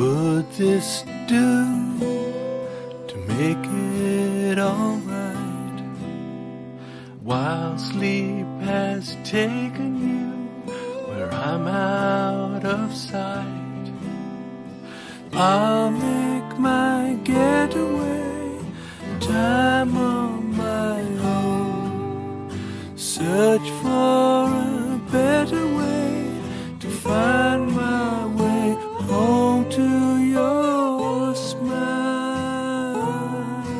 would this do to make it alright? While sleep has taken you where I'm out of sight, I'll make my getaway, time on my own. Search for a better way to find my way home to your smile.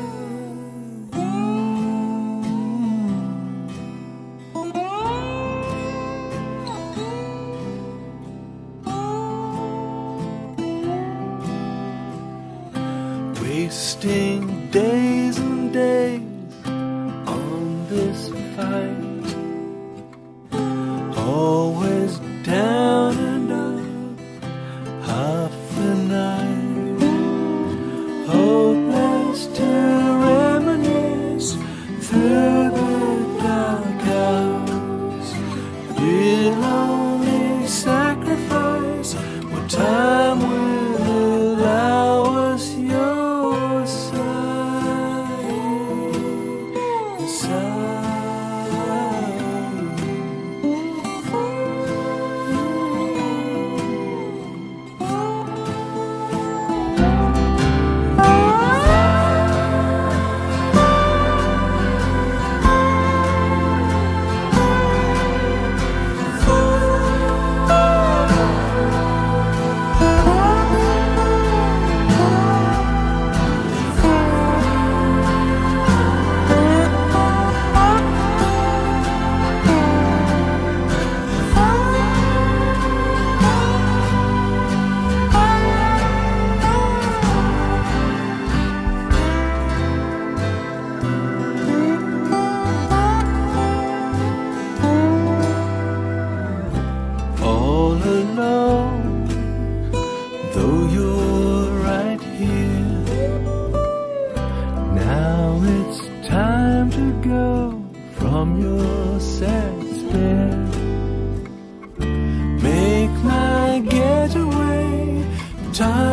Wasting days and days on this fight, always down and up, half the night, hopeless to reminisce through the dark hours. We'll only sacrifice what time will allow us. Your side, all alone, though you're right here. Now it's time to go from your sad stare. Make my getaway, time